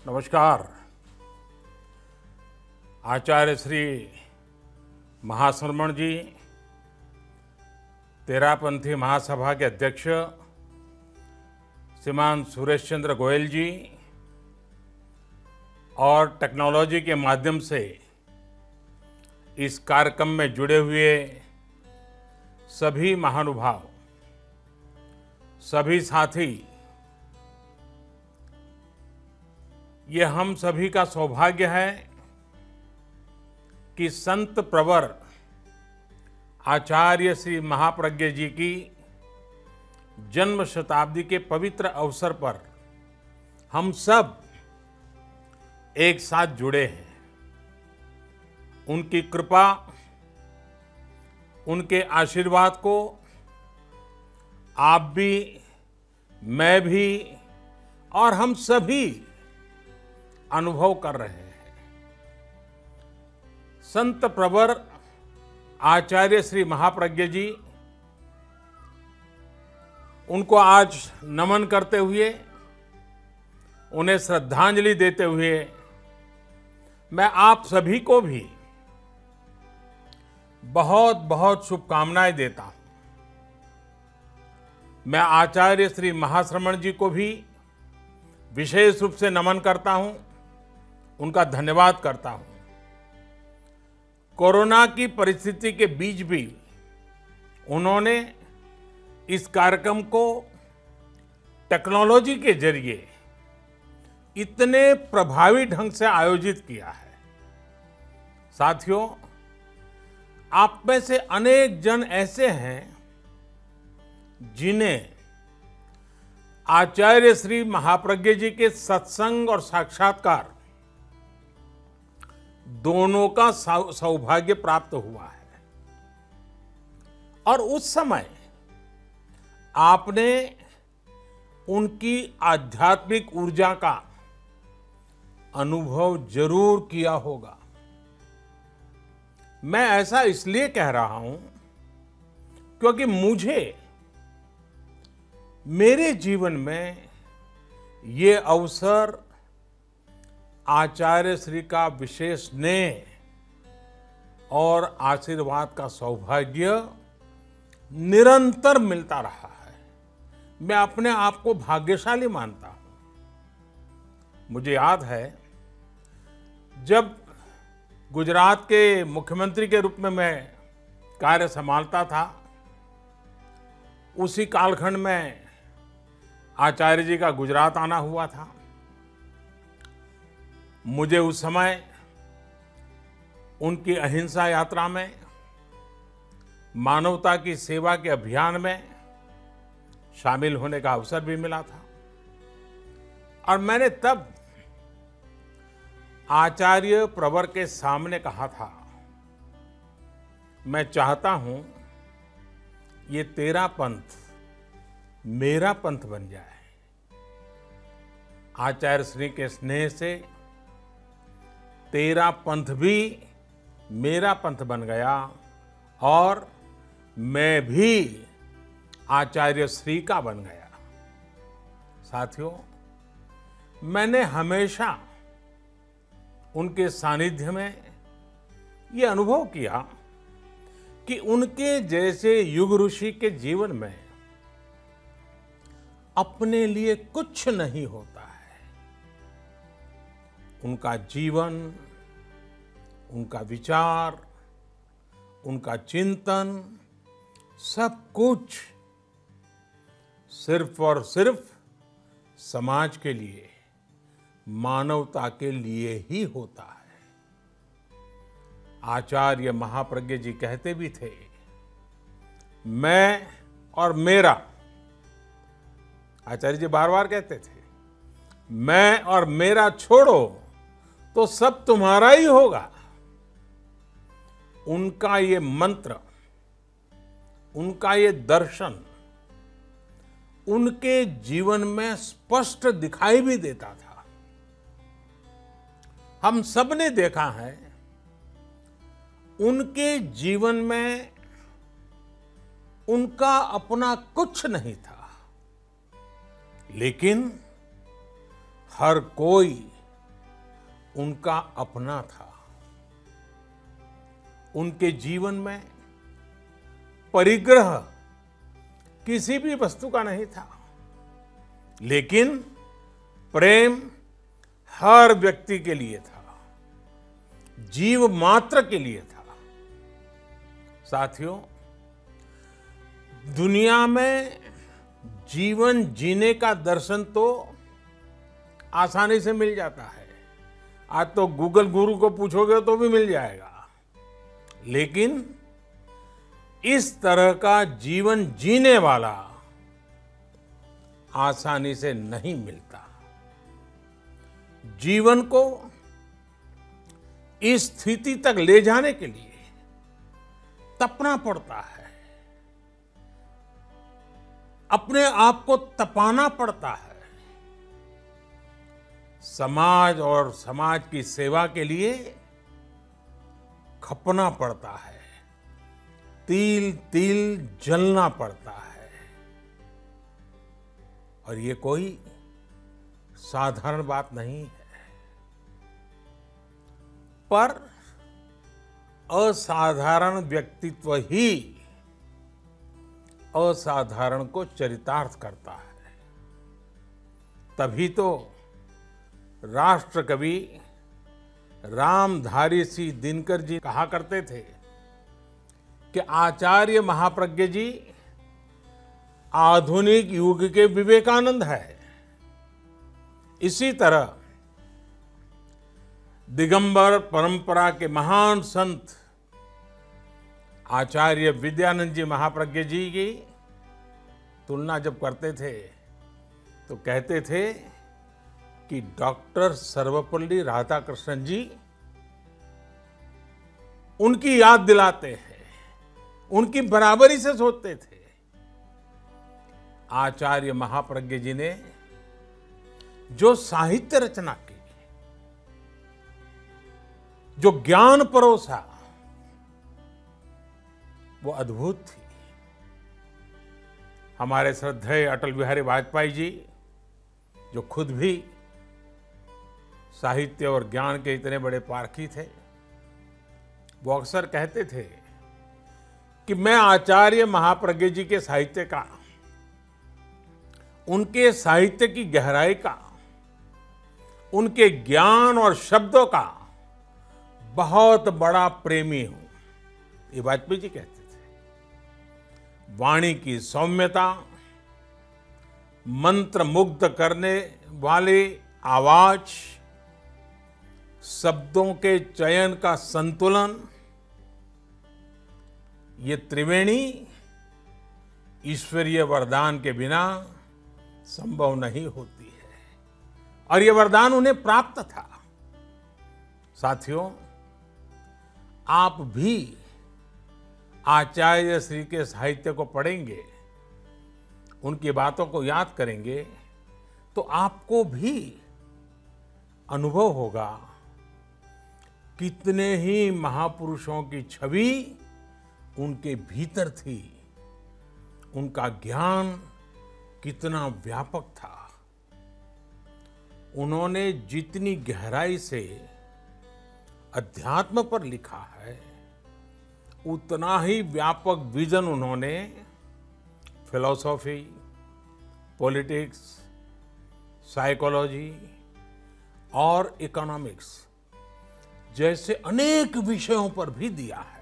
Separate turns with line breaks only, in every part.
नमस्कार। आचार्य श्री महाश्रमण जी, तेरापंथी महासभा के अध्यक्ष श्रीमान सुरेश चंद्र गोयल जी और टेक्नोलॉजी के माध्यम से इस कार्यक्रम में जुड़े हुए सभी महानुभाव, सभी साथी, ये हम सभी का सौभाग्य है कि संत प्रवर आचार्य श्री महाप्रज्ञ जी की जन्म शताब्दी के पवित्र अवसर पर हम सब एक साथ जुड़े हैं। उनकी कृपा, उनके आशीर्वाद को आप भी, मैं भी और हम सभी अनुभव कर रहे हैं। संत प्रवर आचार्य श्री महाप्रज्ञ जी, उनको आज नमन करते हुए, उन्हें श्रद्धांजलि देते हुए मैं आप सभी को भी बहुत बहुत शुभकामनाएं देता हूं। मैं आचार्य श्री महाश्रमण जी को भी विशेष रूप से नमन करता हूं, उनका धन्यवाद करता हूं। कोरोना की परिस्थिति के बीच भी उन्होंने इस कार्यक्रम को टेक्नोलॉजी के जरिए इतने प्रभावी ढंग से आयोजित किया है। साथियों, आप में से अनेक जन ऐसे हैं जिन्हें आचार्य श्री महाप्रज्ञ जी के सत्संग और साक्षात्कार दोनों का सौभाग्य प्राप्त हुआ है और उस समय आपने उनकी आध्यात्मिक ऊर्जा का अनुभव जरूर किया होगा। मैं ऐसा इसलिए कह रहा हूं क्योंकि मुझे मेरे जीवन में ये अवसर आचार्य श्री का विशेष स्नेह और आशीर्वाद का सौभाग्य निरंतर मिलता रहा है। मैं अपने आप को भाग्यशाली मानता हूं। मुझे याद है, जब गुजरात के मुख्यमंत्री के रूप में मैं कार्य संभालता था, उसी कालखंड में आचार्य जी का गुजरात आना हुआ था। मुझे उस समय उनकी अहिंसा यात्रा में, मानवता की सेवा के अभियान में शामिल होने का अवसर भी मिला था और मैंने तब आचार्य प्रवर के सामने कहा था, मैं चाहता हूं ये तेरा पंथ मेरा पंथ बन जाए। आचार्य श्री के स्नेह से तेरा पंथ भी मेरा पंथ बन गया और मैं भी आचार्य श्री का बन गया। साथियों, मैंने हमेशा उनके सानिध्य में ये अनुभव किया कि उनके जैसे युग ऋषि के जीवन में अपने लिए कुछ नहीं होता है। उनका जीवन, उनका विचार, उनका चिंतन, सब कुछ सिर्फ और सिर्फ समाज के लिए, मानवता के लिए ही होता है। आचार्य महाप्रज्ञ जी कहते भी थे, मैं और मेरा। आचार्य जी बार बार कहते थे, मैं और मेरा छोड़ो तो सब तुम्हारा ही होगा। उनका ये मंत्र, उनका ये दर्शन उनके जीवन में स्पष्ट दिखाई भी देता था। हम सब ने देखा है, उनके जीवन में उनका अपना कुछ नहीं था, लेकिन हर कोई उनका अपना था। उनके जीवन में परिग्रह किसी भी वस्तु का नहीं था, लेकिन प्रेम हर व्यक्ति के लिए था, जीव मात्र के लिए था। साथियों, दुनिया में जीवन जीने का दर्शन तो आसानी से मिल जाता है। आज तो गूगल गुरु को पूछोगे तो भी मिल जाएगा, लेकिन इस तरह का जीवन जीने वाला आसानी से नहीं मिलता। जीवन को इस स्थिति तक ले जाने के लिए तपना पड़ता है, अपने आप को तपाना पड़ता है। समाज और समाज की सेवा के लिए खपना पड़ता है, तिल तिल जलना पड़ता है। और ये कोई साधारण बात नहीं है। पर असाधारण व्यक्तित्व ही असाधारण को चरितार्थ करता है। तभी तो राष्ट्र कवि रामधारी सिंह दिनकर जी कहा करते थे कि आचार्य महाप्रज्ञ जी आधुनिक युग के विवेकानंद है। इसी तरह दिगंबर परंपरा के महान संत आचार्य विद्यानंद जी महाप्रज्ञ जी की तुलना जब करते थे तो कहते थे कि डॉक्टर सर्वपल्ली राधाकृष्णन जी उनकी याद दिलाते हैं, उनकी बराबरी से सोचते थे। आचार्य महाप्रज्ञ जी ने जो साहित्य रचना की, जो ज्ञान परोसा, वो अद्भुत थी। हमारे श्रद्धेय अटल बिहारी वाजपेयी जी, जो खुद भी साहित्य और ज्ञान के इतने बड़े पारखी थे, वो अक्सर कहते थे कि मैं आचार्य महाप्रज्ञ जी के साहित्य का, उनके साहित्य की गहराई का, उनके ज्ञान और शब्दों का बहुत बड़ा प्रेमी हूं। ये वाजपेयी जी कहते थे। वाणी की सौम्यता, मंत्र मुग्ध करने वाले आवाज, शब्दों के चयन का संतुलन, ये त्रिवेणी ईश्वरीय वरदान के बिना संभव नहीं होती है, और ये वरदान उन्हें प्राप्त था। साथियों, आप भी आचार्य श्री के साहित्य को पढ़ेंगे, उनकी बातों को याद करेंगे, तो आपको भी अनुभव होगा कितने ही महापुरुषों की छवि उनके भीतर थी, उनका ज्ञान कितना व्यापक था। उन्होंने जितनी गहराई से अध्यात्म पर लिखा है, उतना ही व्यापक विजन उन्होंने फिलॉसफी, पॉलिटिक्स, साइकोलॉजी और इकोनॉमिक्स जैसे अनेक विषयों पर भी दिया है।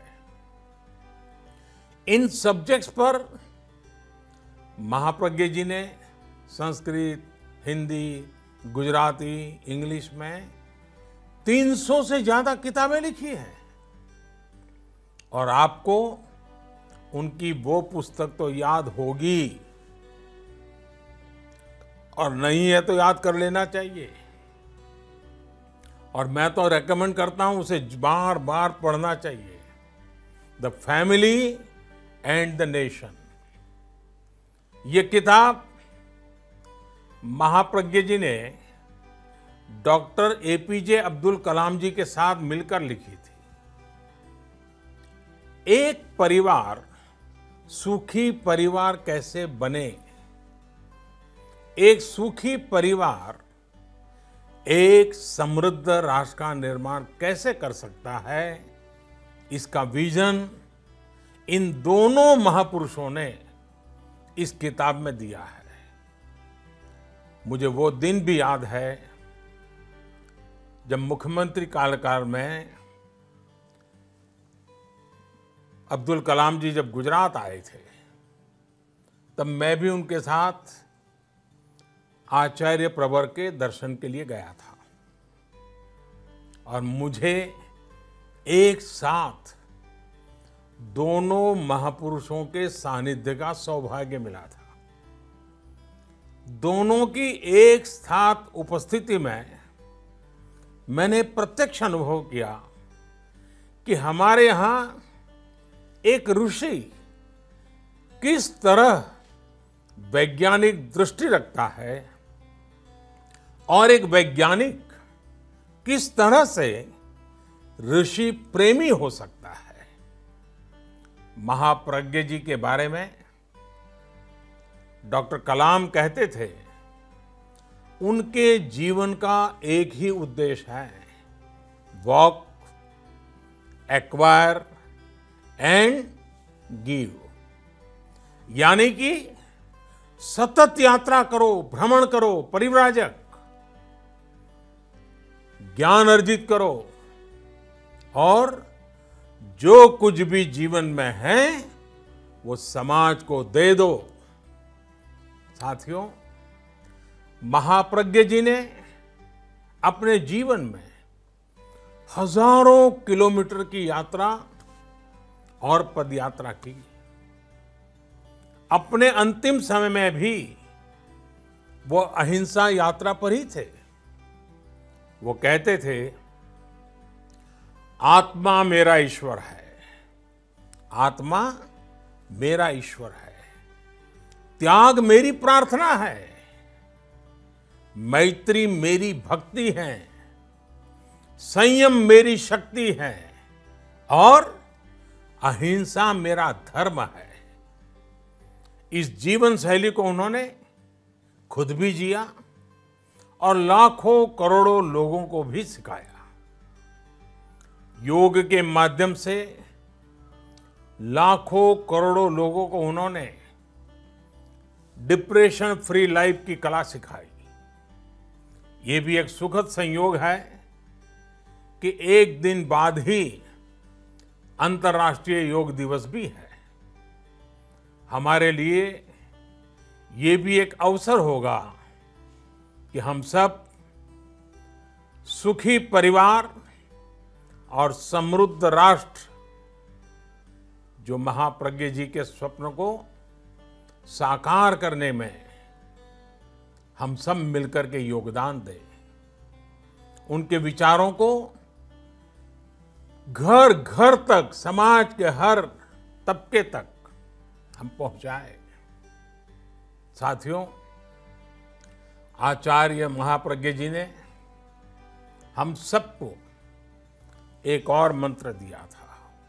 इन सब्जेक्ट्स पर महाप्रज्ञ जी ने संस्कृत, हिंदी, गुजराती, इंग्लिश में 300 से ज्यादा किताबें लिखी हैं। और आपको उनकी वो पुस्तक तो याद होगी, और नहीं है तो याद कर लेना चाहिए। और मैं तो रेकमेंड करता हूं उसे बार बार पढ़ना चाहिए। The family and the nation. ये किताब महाप्रज्ञ जी ने डॉक्टर एपीजे अब्दुल कलाम जी के साथ मिलकर लिखी थी। एक परिवार सुखी परिवार कैसे बने, एक सुखी परिवार एक समृद्ध राष्ट्र का निर्माण कैसे कर सकता है, इसका विजन इन दोनों महापुरुषों ने इस किताब में दिया है। मुझे वो दिन भी याद है जब मुख्यमंत्री कार्यकाल में अब्दुल कलाम जी जब गुजरात आए थे, तब मैं भी उनके साथ आचार्य प्रवर के दर्शन के लिए गया था और मुझे एक साथ दोनों महापुरुषों के सानिध्य का सौभाग्य मिला था। दोनों की एक साथ उपस्थिति में मैंने प्रत्यक्ष अनुभव किया कि हमारे यहाँ एक ऋषि किस तरह वैज्ञानिक दृष्टि रखता है और एक वैज्ञानिक किस तरह से ऋषि प्रेमी हो सकता है। महाप्रज्ञ जी के बारे में डॉक्टर कलाम कहते थे, उनके जीवन का एक ही उद्देश्य है, वॉक, एक्वायर एंड गिव, यानी कि सतत यात्रा करो, भ्रमण करो, परिव्राजक, ज्ञान अर्जित करो और जो कुछ भी जीवन में है वो समाज को दे दो। साथियों, महाप्रज्ञ जी ने अपने जीवन में हजारों किलोमीटर की यात्रा और पदयात्रा की। अपने अंतिम समय में भी वो अहिंसा यात्रा पर ही थे। वो कहते थे, आत्मा मेरा ईश्वर है, आत्मा मेरा ईश्वर है, त्याग मेरी प्रार्थना है, मैत्री मेरी भक्ति है, संयम मेरी शक्ति है और अहिंसा मेरा धर्म है। इस जीवन शैली को उन्होंने खुद भी जिया और लाखों करोड़ों लोगों को भी सिखाया। योग के माध्यम से लाखों करोड़ों लोगों को उन्होंने डिप्रेशन फ्री लाइफ की कला सिखाई। ये भी एक सुखद संयोग है कि एक दिन बाद ही अंतर्राष्ट्रीय योग दिवस भी है। हमारे लिए ये भी एक अवसर होगा कि हम सब सुखी परिवार और समृद्ध राष्ट्र, जो महाप्रज्ञ जी के स्वप्न को साकार करने में हम सब मिलकर के योगदान दें। उनके विचारों को घर घर तक, समाज के हर तबके तक हम पहुंचाएं। साथियों, आचार्य महाप्रज्ञ जी ने हम सबको एक और मंत्र दिया था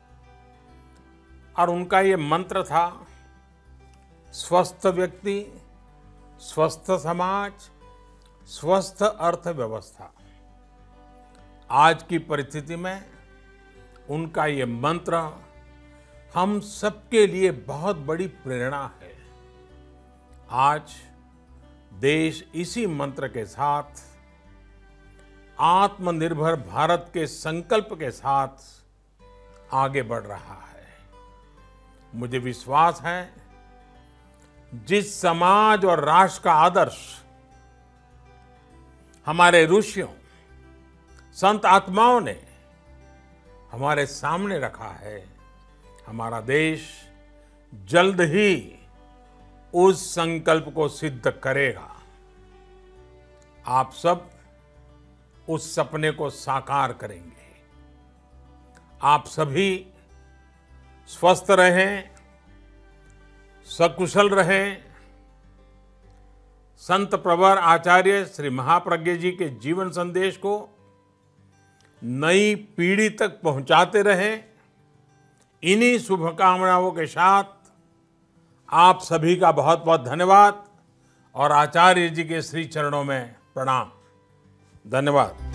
और उनका ये मंत्र था, स्वस्थ व्यक्ति, स्वस्थ समाज, स्वस्थ अर्थव्यवस्था। आज की परिस्थिति में उनका ये मंत्र हम सबके लिए बहुत बड़ी प्रेरणा है। आज देश इसी मंत्र के साथ, आत्मनिर्भर भारत के संकल्प के साथ आगे बढ़ रहा है। मुझे विश्वास है, जिस समाज और राष्ट्र का आदर्श हमारे ऋषियों, संत आत्माओं ने हमारे सामने रखा है, हमारा देश जल्द ही उस संकल्प को सिद्ध करेगा। आप सब उस सपने को साकार करेंगे। आप सभी स्वस्थ रहें, सकुशल रहें। संत प्रवर आचार्य श्री महाप्रज्ञ जी के जीवन संदेश को नई पीढ़ी तक पहुंचाते रहें। इन्हीं शुभकामनाओं के साथ आप सभी का बहुत बहुत धन्यवाद और आचार्य जी के श्री चरणों में प्रणाम। धन्यवाद।